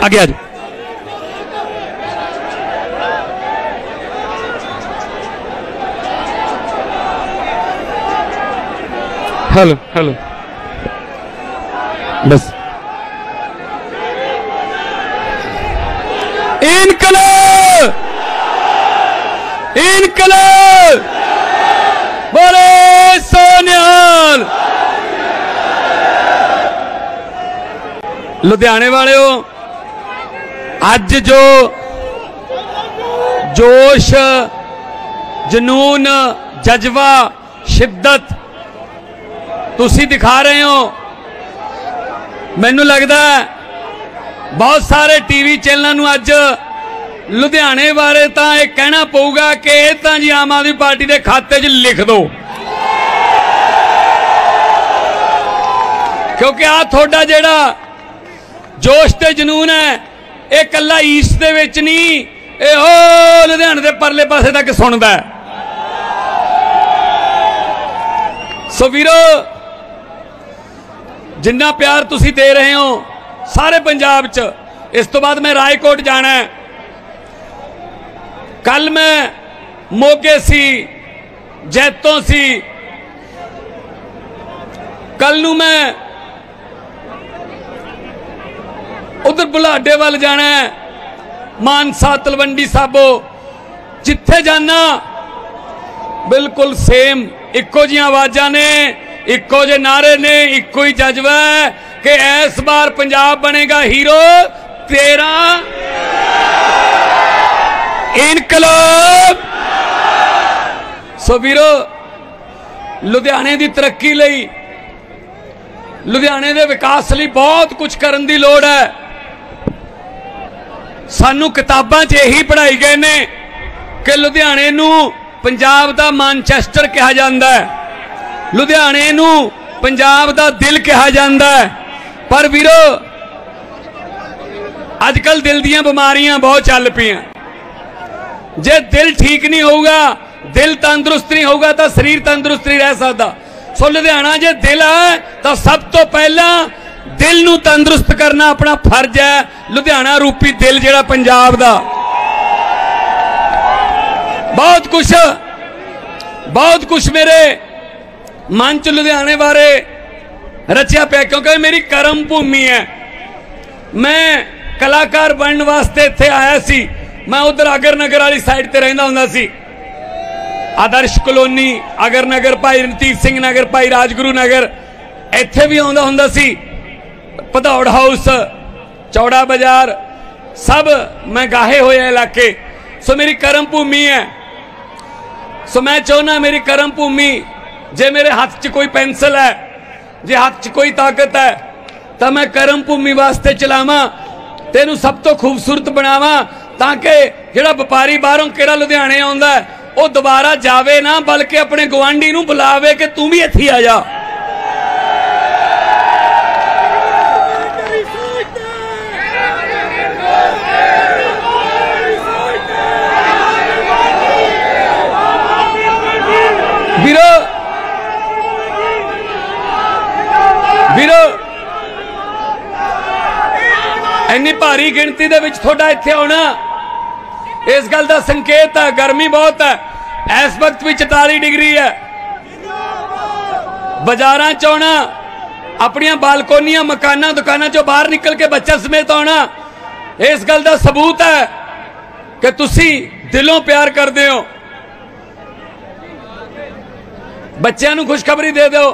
आगे आ जाओ। Hello hello बस इनकलाब इनकलाब बोले सोनिहाल। लुधियाने वाले हो, अज जो जोश जनून जज्बा शिद्दत तुसी दिखा रहे हो, मैनू लगता है बहुत सारे टीवी चैनलों अज लुधियाने बारे तो यह कहना पऊगा कि तो जी आम आदमी पार्टी के खाते च लिख दो, क्योंकि आ थोड़ा जेड़ा जोश ते जनून है ये कला ईस्ट दे विच नहीं, ये हो लुधियाने के परले पासे तक सुनता है। सो वीरो जिन्ना प्यार तुसी दे रहे हो सारे पंजाब च, इस तो बाद मैं रायकोट जाना है, कल मैं मोगे सी जैतों सी, कल नू मैं उधर बुलाडे वाल जाना है, मानसा तलवंडी साबो, जिथे जाना बिल्कुल सेम इको जी आवाजा ने, इको जे नारे ने, इको ही जज्बा है कि इस बार पंजाब बनेगा हीरो, तेरा इनकलाब। सो वीरो लुधियाने की तरक्की लई, लुधियाने के विकास लई बहुत कुछ करन दी लोड़ है। सानू किताबां च यही पढ़ाई गए ने कि लुधियाने नू पंजाब दा मैनचेस्टर कहा जाता है, लुधियाने नू पंजाब दा दिल कहा जाता है। पर वीरो अजकल दिल दियां बीमारियां बहुत चल पियां, जे दिल ठीक नहीं होगा, दिल तंदुरुस्त नहीं होगा तो शरीर तंदुरुस्त नहीं रह सकता। सो लुधियाना जे दिल है तो सब तो पहला दिल नू तंदुरुस्त करना अपना फर्ज है। लुधियाना रूपी दिल जेड़ा पंजाब दा बहुत कुछ मेरे मन च लुधियाने बारे रचिया पे, क्योंकि मेरी कर्म भूमि है। मैं कलाकार बनने वास्ते इत्थे आया सी, मैं उधर आगर नगर वाली साइड ते रहिंदा हुंदा सी, आदर्श कलोनी आगर नगर, भाई रणजीत सिंह नगर, भाई राजगुरु नगर, इत्थे भी आउंदा हुंदा सी, भदौड़ हाउस, चौड़ा बाजार, सब मैं गाहे होए इलाके। सो मेरी कर्म भूमि है। सो मैं चाहना मेरी कर्म भूमि, जे मेरे हाथ च कोई पेंसिल है, जे हाथ च कोई ताकत है, तो मैं कर्म भूमि वास्ते चलावा, तेनू सब तो खूबसूरत बनावा, ताकि जेड़ा व्यापारी बाहरों केरा लुधियाने आउंदा है वो दोबारा जावे ना, बल्कि अपने गुआंढी नू बुलावे कि तू भी इत्थे आ जा। वीरो वीरो इन्नी भारी गिनती दे विच थोड़ा इत्थे आउणा इस गल का संकेत है। गर्मी बहुत है, इस वक्त भी 44 डिग्री है। बाजारां च आउणा, अपनियां बालकोनियां मकाना दुकाना चो बाहर निकल के बच्चा समेत आउणा, इस गल का सबूत है कि तुसी दिलों प्यार करदे हो। बच्चों नूं खुशखबरी दे दो,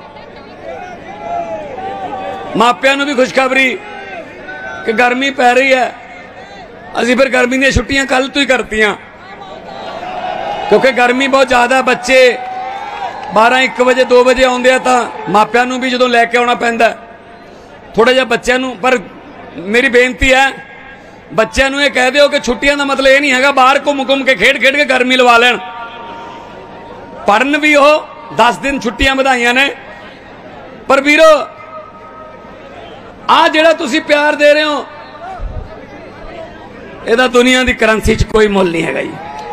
मापियां नूं भी खुशखबरी कि गर्मी पै रही है। असीं फिर गर्मी दी छुट्टियां कल तो ही करतियां, क्योंकि गर्मी बहुत ज़्यादा, बच्चे 12-1 बजे 2 बजे आउंदे आ, तां मापियां नूं भी जदों लैके आउणा पैंदा थोड़ा जिहा बच्चों नूं। पर मेरी बेनती है बच्चों नूं ये कह दिओ कि छुट्टियां दा मतलब ये नहीं हैगा बाहर घुम घुम के खेड खेड के गर्मी लवा लैण, पढ़न भी हो 10 दिन छुट्टियां वधाइयां ने। पर वीरो आ जिहड़ा तुसीं प्यार दे रहे हो, इहदा दुनिया की करंसी च कोई मुल नहीं हैगा जी।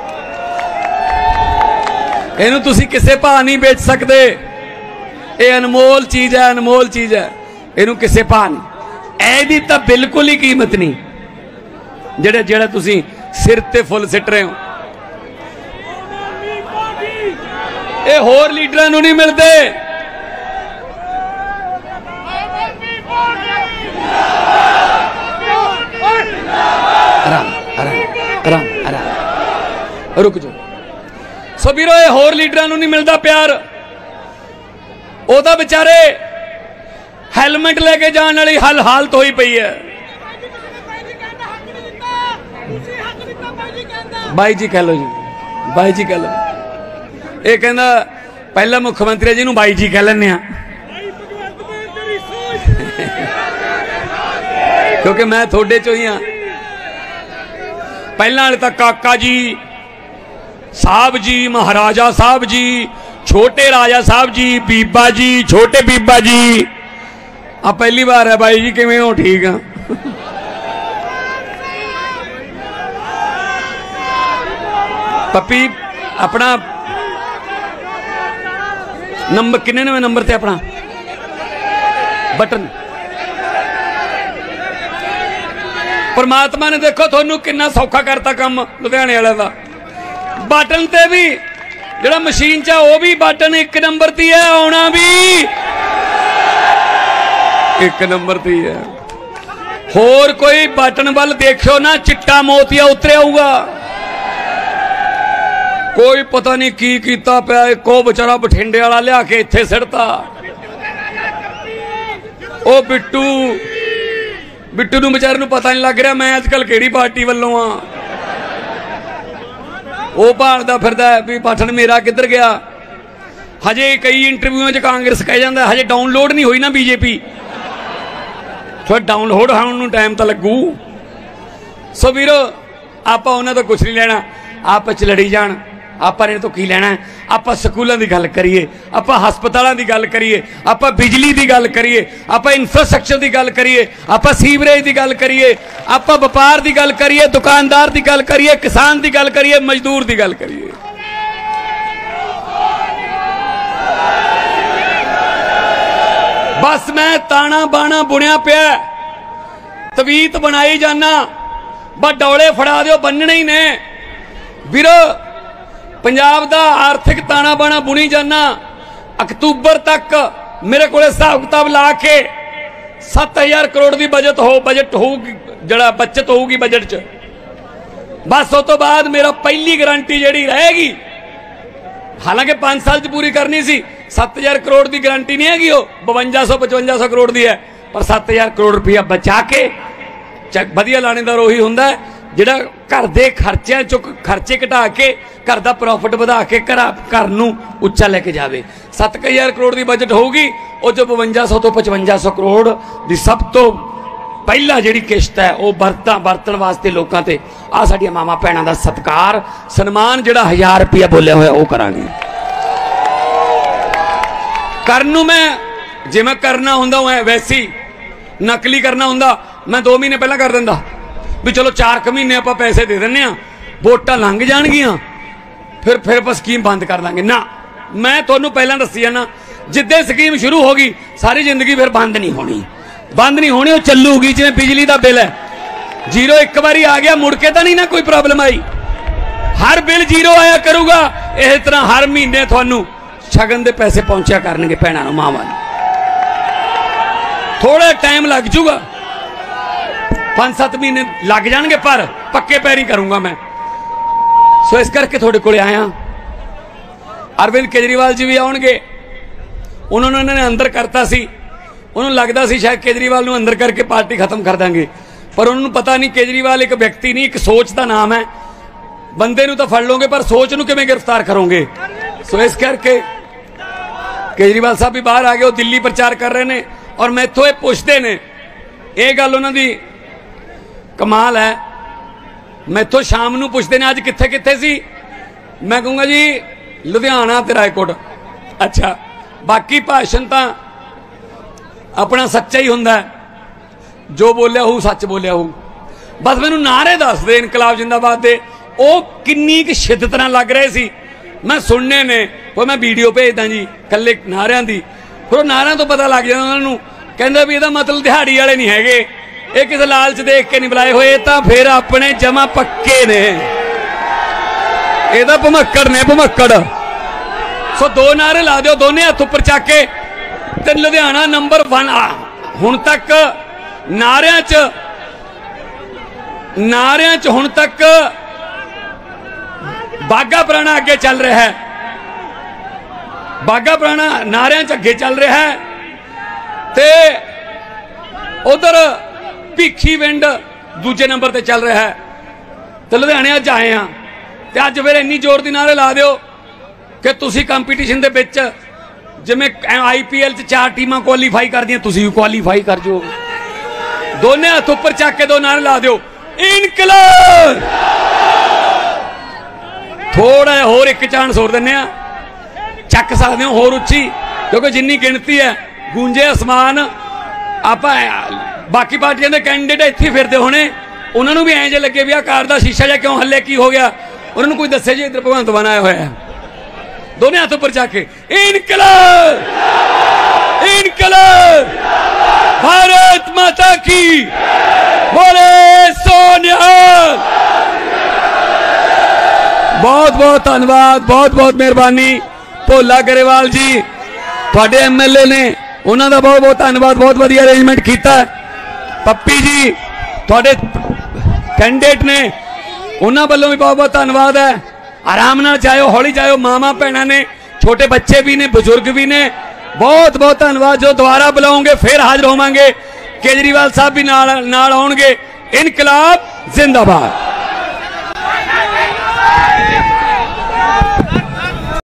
इहनूं तुसीं किसे भाव नहीं बेच सकते, ये अनमोल चीज़ है, अनमोल चीज़ है, इहनूं किसे भाव नहीं। ਇਹਦੀ ਤਾਂ बिल्कुल ही कीमत नहीं जेड़ा जेड़ा तुसी सिर ते फुल सिट रहे हो। ये होर लीडरां नूं नहीं मिलते। आराम आराम आराम आराम रुक जाओ। सो वीरो ये होर लीडरां नूं नहीं मिलता प्यार। ओदा बेचारे हेलमेट लेके जाने वाली हालत होई पई है। बाई जी कह लो जी, बाई जी कह लो। ये कहना पहला मुख्यमंत्री जी नूं बाई जी कह लेने क्योंकि मैं थोड़े चो ही हाँ। पहला वाले तो काका जी साहब जी, महाराजा साहब जी, छोटे राजा साहब जी, बीबा जी, छोटे बीबा जी। अब पहली बार है बाई जी किवें हो? ठीक है। पप्पी अपना नंबर किन्ने नंबर थे अपना बटन। परमात्मा ने देखो थोनू कितना सौखा करता काम लुधियाने वाले का। बटन ते भी जेड़ा मशीन च वो भी बटन एक नंबर ती है, आना भी एक नंबर ती है। होर कोई बटन वाल देखो ना चिट्टा मोतिया उतरे आऊगा। कोई पता नहीं की कीता पिया। को बेचारा बठिंडे वाला लिया के इत्थे सिड़ता। ओ बिट्टू बिट्टू नूं बेचारे नूं पता नहीं लग रहा मैं अजकल किहड़ी पार्टी वालों हाँ। वो भालदा फिरदा भी बटन मेरा किधर गया। हजे कई इंटरव्यूआं च कांग्रेस कह जाता हजे डाउनलोड नहीं हुई ना बीजेपी। थोड़ा डाउनलोड होने नूं टाइम तो लगू। सो वीरो आप उन्हां तो कुछ नहीं लेना। आप च लड़ी जान। ਆਪਾਂ ਨੇ ਤੋਂ ਕੀ ਲੈਣਾ ਹੈ? ਆਪਾਂ ਸਕੂਲਾਂ ਦੀ ਗੱਲ ਕਰੀਏ, ਆਪਾਂ ਹਸਪਤਾਲਾਂ ਦੀ ਗੱਲ ਕਰੀਏ, ਆਪਾਂ ਬਿਜਲੀ ਦੀ ਗੱਲ ਕਰੀਏ, ਆਪਾਂ ਇਨਫਰਾਸਟ੍ਰਕਚਰ ਦੀ ਗੱਲ ਕਰੀਏ, ਆਪਾਂ ਸੀਵਰੇਜ ਦੀ ਗੱਲ ਕਰੀਏ, ਆਪਾਂ ਵਪਾਰ ਦੀ ਗੱਲ ਕਰੀਏ, ਦੁਕਾਨਦਾਰ ਦੀ ਗੱਲ ਕਰੀਏ, ਕਿਸਾਨ ਦੀ ਗੱਲ ਕਰੀਏ, ਮਜ਼ਦੂਰ ਦੀ ਗੱਲ ਕਰੀਏ। बस मैं ताना बाना बुनिया पिया तवीत बनाई जाना बस डौले फड़ा दो बनने ही ने वीरो। पंजाब दा आर्थिक ताना बाना बुनी जाना। अक्तूबर तक मेरे को हिसाब किताब ला के 7000 करोड़ की बजट होगी जड़ा बचत होगी बजट च। बस उस तो बाद मेरा पहली गारंटी जी रहेगी। हालांकि 5 साल च पूरी करनी सी। 7000 करोड़ की गारंटी नहीं हैगी। 5200-5500 करोड़ की है पर 7000 करोड़ रुपया बचा के वधिया लाणेदार उही हुंदा है जिहड़ा घर दे खर्चिਆਂ चों खर्चे घटा के घर का प्रॉफिट बढ़ा के घर नूं उच्चा लेके जावे। 7000 करोड़ की बजट होगी और जो 5200 तो 5500 करोड़ की सब तो पहला जिहड़ी किश्त है वो बरतन वास्ते लोगों ते आ साडियां मावां भैणां दा सत्कार सन्मान जिहड़ा 1000 रुपया बोलिया होया वो करांगे। करन नूं मैं जिवें करना हुंदा वैसे ही नकली करना हुंदा मैं 2 महीने पहला कर दिंदा भी चलो 4 महीने आप पैसे दे दें वोटां लंघ जाणगियां फिर आप स्कीम बंद कर देंगे ना। मैं तुहानूं पहलां दस्सी जाना जिद्दे स्कीम शुरू होगी सारी जिंदगी फिर बंद नहीं होनी वो चलूगी। जिवें बिजली का बिल है जीरो एक बारी आ गया मुड़ के तो नहीं ना कोई प्रॉब्लम आई। हर बिल जीरो आया करूगा। इस तरह हर महीने तुहानूं शगन के पैसे पहुंचा करनगे भैणां नूं मावां नूं। थोड़ा टाइम लग जूगा 5-7 महीने लग जाएंगे पर पक्के पैरी करूंगा मैं। सो इस करके थोड़े को आया। अरविंद केजरीवाल जी भी आउणगे। उन्होंने अंदर करता सी उन्होंने लगता सी शायद केजरीवाल नूं अंदर करके पार्टी खत्म कर देंगे पर उन्होंने पता नहीं केजरीवाल एक व्यक्ति नहीं एक सोच का नाम है। बंदे नूं तो फड़ लोगे पर सोच नूं किवें गिरफ्तार करोगे। सो इस करके केजरीवाल साहब भी बाहर आ गए। वो दिल्ली प्रचार कर रहे हैं और मैथों ये पुछते ने ये गल उन्हां दी कमाल है। मैथों शाम नूं पुछते ने अज कित्थे कित्थे सी। मैं कहूँगा जी लुधियाना ते रायकोट। अच्छा बाकी भाषण तो अपना सच्चा ही हुंदा है जो बोलिया हो सच बोलिया हो। बस मैनूं नारे दस दे इनकलाब जिंदाबाद दे वो किन्नी क शिद्दत नाल लग रहे सी। मैं सुनने ने वो मैं वीडियो भेजदा जी कल्ले नारियां दी फिर नारियां तो पता लग जाता उन्होंने कहंदा भी इहदा मतलब दिहाड़ी वाले नहीं हैगे, ये किसी लालच देख के नहीं बुलाए हुए, तो फिर अपने जमा पक्के ने, ये भुमक्कड़ ने भुमक्कड़। सो दो नारे ला दो दोने हथ उपर चक के, ते लुधियाना नंबर 1 हुण तक नारियां च हुण तक बाघा पुराना अगे चल रहा है, बाघा पुराना नारियां च अगे चल रहा है, ते उधर भीखी विंड दूजे नंबर ते चल रहा है। तो लुधियाने अज आए हैं, तो अज फिर इन्नी जोर दी नारे ला दो कि तुसी कंपीटीशन दे विच जिवें IPL च 4 टीमां क्वालीफाई कर दियां, तुसी भी क्वालीफाई कर जो। दोने हाथ उपर चक के दो नारे ला दो, इनकलाब। थोड़ा होर एक चांस होर दिन्ने आ, चक सकते हो होर उच्ची, क्योंकि जिन्नी गिनती है गूंजे आसमान। आप बाकी पार्टियां के कैंडिडेट इत्थे फिरते होने, उन्होंने भी ऐं जे लगे भी आ कार का शीशा जा क्यों हल्ले, की हो गया, उन्होंने कोई दसे जी इधर भगवंत मान आया हुआ है। दोनों हाथ ऊपर जाके इनकलाब, इनकलाब, भारत माता की बोले सोनिया। बहुत बहुत धन्यवाद, बहुत बहुत मेहरबानी भोला गरेवाल जी, थोड़े MLA ने, उन्होंने बहुत बहुत धन्यवाद, बहुत वधिया अरेंजमेंट किया। पप्पी जी थोड़े कैंडिडेट ने, उन्होंने वालों भी बहुत बहुत धन्यवाद है। आराम नाल जाओ, हौली जाओ, मामा भैन ने, छोटे बच्चे भी ने, बजुर्ग भी ने, बहुत बहुत धन्यवाद। जो दोबारा बुलाओगे फिर हाजिर होवांगे, केजरीवाल साहब भी नाल आउणगे। इनकलाब जिंदाबाद।